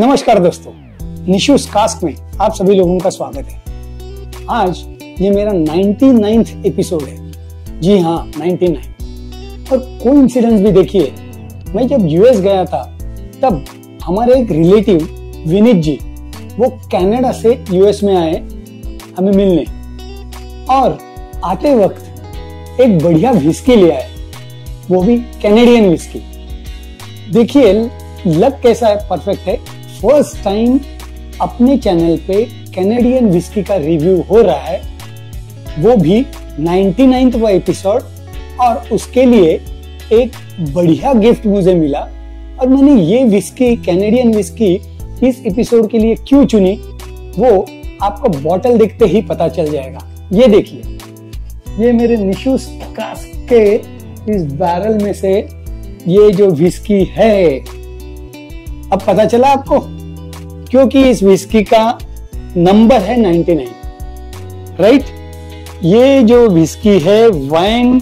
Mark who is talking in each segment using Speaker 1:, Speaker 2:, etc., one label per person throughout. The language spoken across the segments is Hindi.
Speaker 1: नमस्कार दोस्तों, निशूस कास्ट में आप सभी लोगों का स्वागत है। आज ये मेरा 99th एपिसोड है। जी हाँ, 99। और कोइंसिडेंस भी देखिए, मैं जब यूएस गया था तब हमारे एक रिलेटिव विनीत जी वो कनाडा से यूएस में आए हमें मिलने, और आते वक्त एक बढ़िया विस्की ले आए, वो भी कैनेडियन विस्की। देखिए लक कैसा है, परफेक्ट है। फर्स्ट टाइम अपने चैनल पे कैनेडियन विस्की का रिव्यू हो रहा है, वो भी 99वां एपिसोड, और उसके लिए एक बढ़िया गिफ्ट मुझे मिला। और मैंने ये विस्की, कैनेडियन विस्की, इस एपिसोड के लिए क्यों चुनी वो आपको बॉटल देखते ही पता चल जाएगा। ये देखिए, ये मेरे निशूस कास्ट के इस बैरल में से ये जो विस्की है, अब पता चला आपको, क्योंकि इस विस्की का नंबर है 99, राइट। ये जो विस्की है वाइन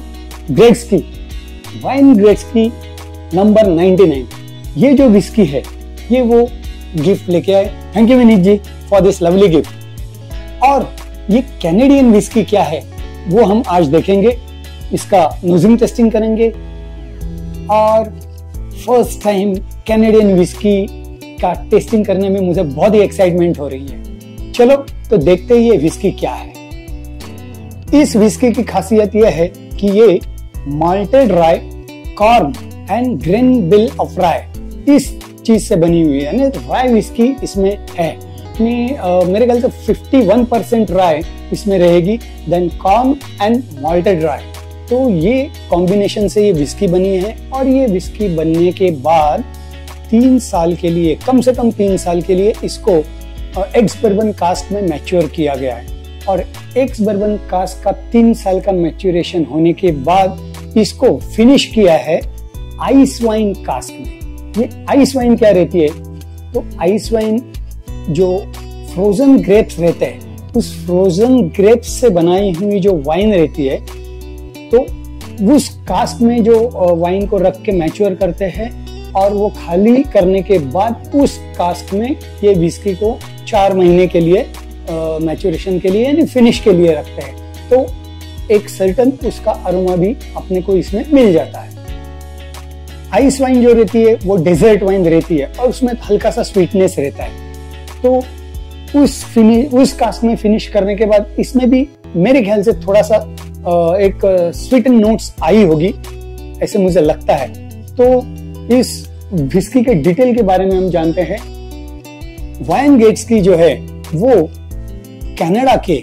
Speaker 1: ग्रेट्स्की नंबर 99। ये जो विस्की है ये वो गिफ्ट लेके आए। Thank you Vineet ji for this lovely gift. और ये कैनेडियन विस्की क्या है वो हम आज देखेंगे, इसका नोजिंग टेस्टिंग करेंगे, और फर्स्ट टाइम कैनेडियन विस्की का टेस्टिंग करने में मुझे बहुत ही एक्साइटमेंट हो रही है। चलो तो देखते ही ये विस्की क्या है। इस विस्की की खासियत यह है कि ये malted rye, corn and grain bill of rye इस चीज से बनी हुई है, यानी राय विस्की इसमें है। मेरे ख्याल से 51% राय इसमें रहेगी, then corn and malted rye. तो ये कॉम्बिनेशन से ये विस्की बनी है, और ये विस्की बनने के बाद 3 साल के लिए, कम से कम 3 साल के लिए इसको एक्स बर्बन कास्ट में मैच्योर किया गया है। और एक्स बर्बन कास्ट का 3 साल का मैच्योरेशन होने के बाद इसको फिनिश किया है आइस वाइन कास्ट में। ये आइस वाइन क्या रहती है, तो आइस वाइन जो फ्रोजन ग्रेप्स रहते हैं, उस फ्रोजन ग्रेप्स से बनाई हुई जो वाइन रहती है, तो उस कास्ट में जो वाइन को रख के मैच्योर करते हैं, और वो खाली करने के बाद उस कास्ट में ये विस्की को 4 महीने के लिए मैच्योरेशन के लिए यानी फिनिश के लिए रखते हैं। तो एक सर्टन उसका अरोमा भी अपने को इसमें मिल जाता है। आइस वाइन जो रहती है वो डेजर्ट वाइन रहती है, और उसमें हल्का सा स्वीटनेस रहता है। तो उस कास्ट में फिनिश करने के बाद इसमें भी मेरे ख्याल से थोड़ा सा एक स्वीटन नोट्स आई होगी, ऐसे मुझे लगता है। तो इस विस्की के डिटेल के बारे में हम जानते हैं। वाइन ग्रेट्स्की जो है वो कनाडा के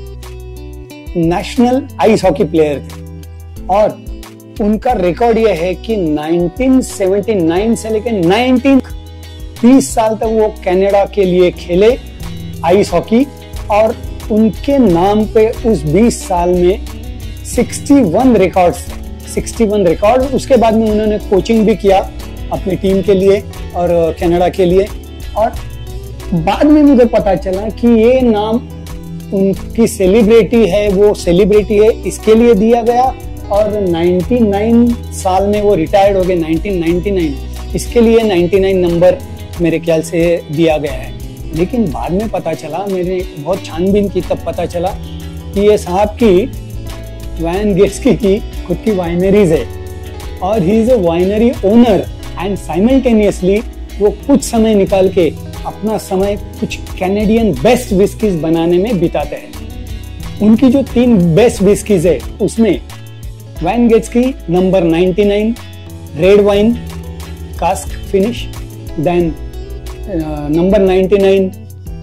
Speaker 1: नेशनल आइस हॉकी प्लेयर थे, और उनका रिकॉर्ड यह है कि 1979 से लेकर 20 साल तक वो कनाडा के लिए खेले आइस हॉकी, और उनके नाम पे उस 20 साल में 61 रिकॉर्ड्स थे। 61 रिकॉर्ड। उसके बाद में उन्होंने कोचिंग भी किया अपनी टीम के लिए और कनाडा के लिए, और बाद में मुझे पता चला कि ये नाम उनकी सेलिब्रिटी है, वो सेलिब्रिटी है इसके लिए दिया गया, और 99 साल में वो रिटायर्ड हो गए, 1999, इसके लिए 99 नंबर मेरे ख्याल से दिया गया है। लेकिन बाद में पता चला, मैंने बहुत छानबीन की, तब पता चला कि ये साहब की वाइन ग्रेट्स्की की खुद की वाइनरीज है, और he is a winery owner, and simultaneously वो कुछ समय निकाल के अपना समय कुछ कैनेडियन बेस्ट विस्कीज बनाने में बिताते हैं। उनकी जो 3 बेस्ट विस्कीज है उसमें Wayne Gretzky number 99 red wine cask finish, then number 99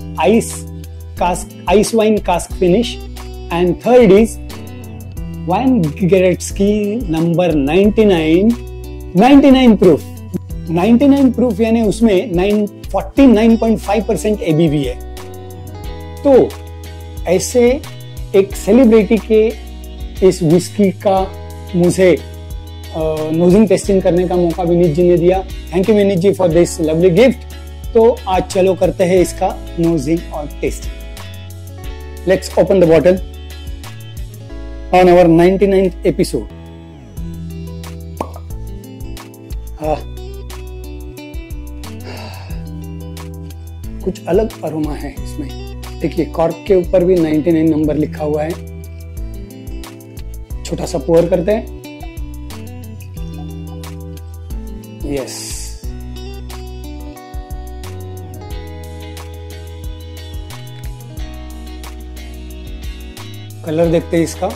Speaker 1: ice wine cask finish, and third is Wayne Gretzky number 99 proof. 99 proof यानी उसमें 49.5% एबीवी है। तो ऐसे एक सेलिब्रिटी के इस विस्की का मुझे नोजिंग टेस्टिंग करने का मौका विनीत जी ने दिया। Thank you Vineet ji for this lovely gift. तो आज चलो करते हैं इसका नोजिंग और tasting. Let's open the bottle on our 99th episode. कुछ अलग अरोमा है इसमें। देखिए कॉर्क के ऊपर भी 99 नंबर लिखा हुआ है। छोटा सा पोर करते हैं। यस, कलर देखते हैं इसका।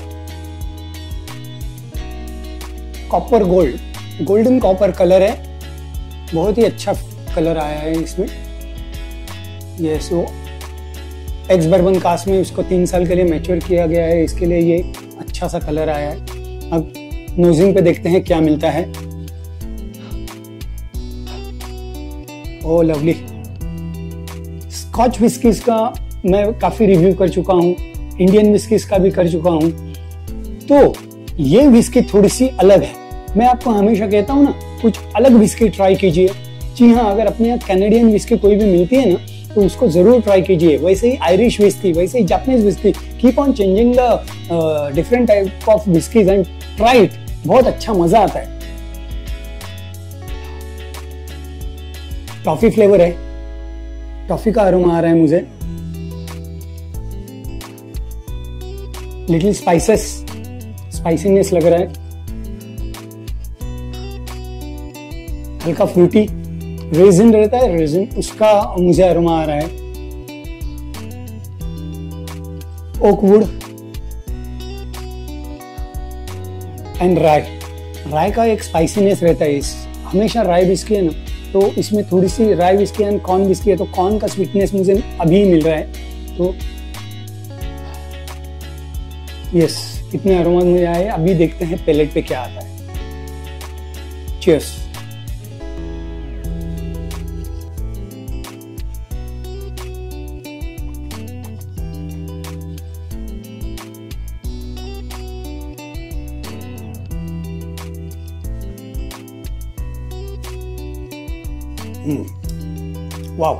Speaker 1: Copper gold, golden copper colour है। बहुत ही अच्छा कलर आया है इसमें। ये सो एक्स बर्बन कास्ट में उसको 3 साल के लिए मैच्योर किया गया है, इसके लिए ये अच्छा सा कलर आया है। अब नोजिंग पे देखते हैं क्या मिलता है। Oh lovely. स्कॉच विस्कीज का मैं काफी रिव्यू कर चुका हूँ, इंडियन विस्कीज का भी कर चुका हूँ, तो ये विस्की थोड़ी सी अलग है। मैं आपको हमेशा कहता हूँ ना, कुछ अलग विस्की ट्राई कीजिए। जी हाँ, अगर अपने यहाँ कैनेडियन विस्की कोई भी मिलती है ना, तो उसको जरूर ट्राई कीजिए। वैसे ही आयरिश विस्की, वैसे ही Japanese whisky, keep on changing the different type of whiskies and try it. बहुत अच्छा मजा आता है। टॉफी फ्लेवर है, टॉफी का अरोमा आ रहा है मुझे। लिटिल स्पाइसीनेस लग रहा है, हल्का फ्रूटी। रेजिन रहता है, रेजिन उसका मुझे अरोमा आ रहा है। ओकवुड एंड राय का एक स्पाइसीनेस रहता है। इस हमेशा राय विस्की है ना, तो इसमें थोड़ी सी rye whisky and corn whisky है, तो कॉर्न का स्वीटनेस मुझे अभी मिल रहा है। तो यस, इतने अरोमा मुझे आए। अभी देखते हैं पैलेट पे क्या आता है। चीयर्स। Wow,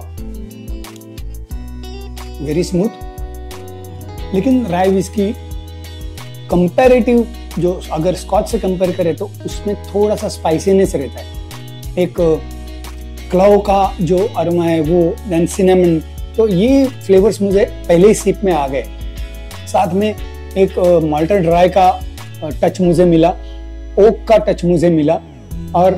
Speaker 1: very smooth. लेकिन राय विस्की कंपैरेटिव, जो अगर स्कॉच से कंपेयर करें तो उसमें थोड़ा सा स्पाइसीनेस रहता है। एक क्लाव का जो अरोमा है वो, देन सिनेमन, तो ये फ्लेवर्स मुझे पहले ही सिप में आ गए। साथ में एक माल्टेड ड्राई का टच मुझे मिला, ओक का टच मुझे मिला, और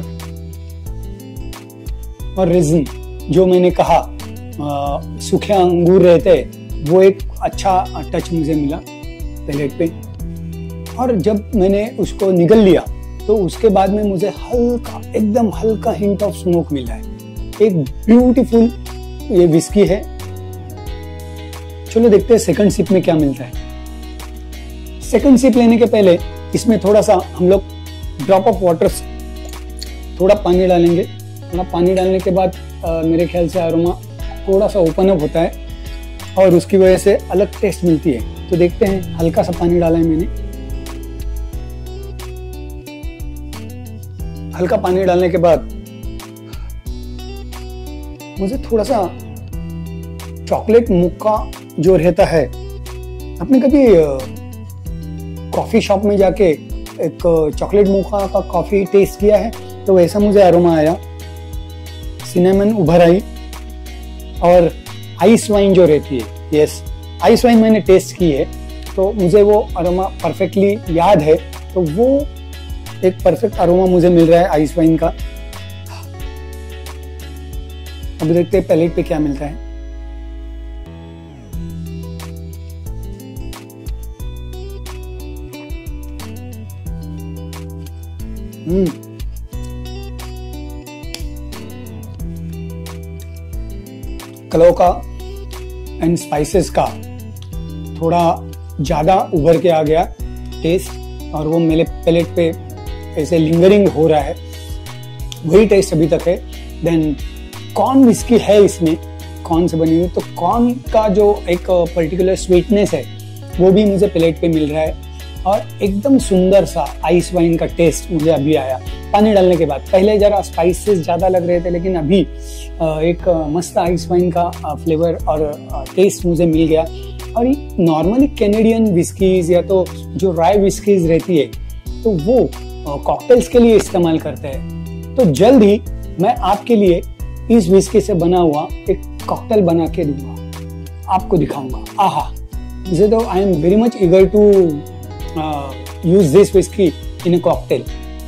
Speaker 1: रेजिन जो मैंने कहा सूखे अंगूर रहते हैं, वो एक अच्छा टच मुझे मिला पैलेट पे। और जब मैंने उसको निगल लिया तो उसके बाद में मुझे हल्का, एकदम हल्का हिंट ऑफ स्मोक मिला है। एक ब्यूटीफुल ये विस्की है। चलो देखते हैं सेकंड सिप में क्या मिलता है। सेकंड सिप लेने के पहले इसमें थोड़ा सा हम लोग ड्रॉप ऑफ वाटर, थोड़ा पानी डालेंगे। थोड़ा पानी डालने के बाद मेरे ख्याल से अरोमा थोड़ा सा ओपन अप होता है और उसकी वजह से अलग टेस्ट मिलती है। तो देखते हैं, हल्का सा पानी डाला है मैंने। हल्का पानी डालने के बाद मुझे थोड़ा सा चॉकलेट मुक्का जो रहता है, आपने कभी कॉफी शॉप में जाके एक चॉकलेट मुक्का का कॉफी टेस्ट किया है? तो वैसा मुझे अरोमा आया। सिनेमन उभर आई, और आइस वाइन जो रहती है, यस आइस वाइन मैंने टेस्ट की है, तो मुझे वो अरोमा परफेक्टली याद है। तो वो एक परफेक्ट अरोमा मुझे मिल रहा है आइस वाइन का। अब देखते हैं पैलेट पे क्या मिलता है। क्लो का एंड स्पाइसेस का थोड़ा ज्यादा उभर के आ गया टेस्ट, और वो मेरे पैलेट पे ऐसे लिंगरिंग हो रहा है। वही टेस्ट अभी तक है। देन कॉर्न विस्की है इसमें, कॉर्न से बनी हुई, तो कॉर्न का जो एक पर्टिकुलर स्वीटनेस है वो भी मुझे प्लेट पे मिल रहा है। और एकदम सुंदर सा आइस वाइन का टेस्ट मुझे अभी आया पानी डालने के बाद। पहले जरा स्पाइसेस ज्यादा लग रहे थे, लेकिन अभी एक मस्त आइस वाइन का फ्लेवर और टेस्ट मुझे मिल गया। और नॉर्मली कैनेडियन विस्कीज या तो जो राय विस्कीज रहती है तो वो कॉकटेल्स के लिए इस्तेमाल करते हैं। तो जल्द ही मैं आपके लिए इस विस्की से बना हुआ एक कॉकटेल बना के दूंगा, आपको दिखाऊंगा। आहा, मुझे तो I am very much eager to use this whisky in a cocktail.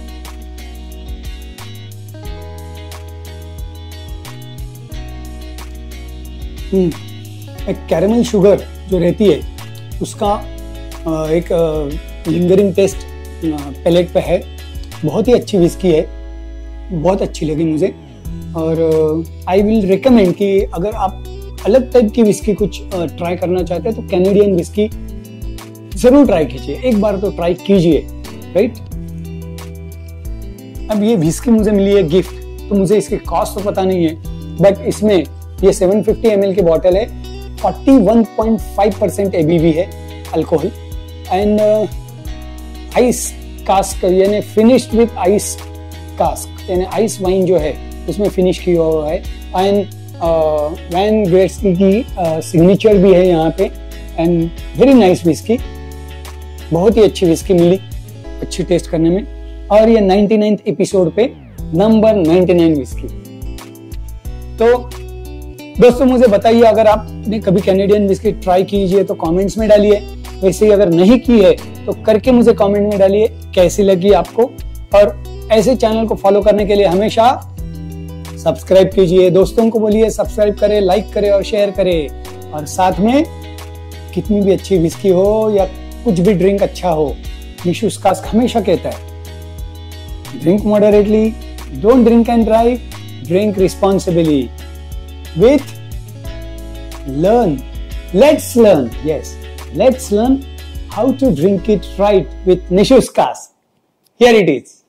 Speaker 1: एक कैरेमल शुगर जो रहती है उसका एक लिंगरिंग टेस्ट पैलेट पे है। बहुत ही अच्छी विस्की है, बहुत अच्छी लगी मुझे। और आई विल रिकमेंड कि अगर आप अलग टाइप की विस्की कुछ ट्राई करना चाहते हैं तो कैनेडियन विस्की जरूर ट्राई कीजिए, एक बार तो ट्राई कीजिए, राइट। अब ये विस्की मुझे मिली है गिफ्ट, तो मुझे इसकी कॉस्ट तो पता नहीं है, बट इसमें ये 750 ml की बॉटल है, 41.5% ABV है अल्कोहल, एंड आइस कास्क यानी फिनिश्ड विद आइस कास्क, यानी आइस वाइन जो है उसमें फिनिश किया हुआ है। एंड वैन ग्रेट्स्की की सिग्नेचर भी है यहाँ पे, एंड वेरी नाइस विस्की, बहुत ही अच्छी विस्की मिली, अच्छी टेस्ट करने में। और ये 99th एपिसोड पे नंबर 99 विस्की। तो दोस्तों मुझे बताइए, अगर आपने कभी कैनेडियन विस्की ट्राई कीजिए तो कमेंट्स में डालिए, वैसे ही अगर नहीं की है तो करके मुझे कमेंट में डालिए कैसी लगी आपको। और ऐसे चैनल को फॉलो करने के लिए हमेशा सब्सक्राइब कीजिए, दोस्तों को बोलिए सब्सक्राइब करे, लाइक करे और शेयर करे। और साथ में कितनी भी अच्छी विस्की हो या कुछ भी ड्रिंक अच्छा हो, निशुस कास्क हमेशा कहता है, drink moderately, don't drink and drive, drink responsibly with let's learn how to drink it right with Nishu's Cask. Here it is.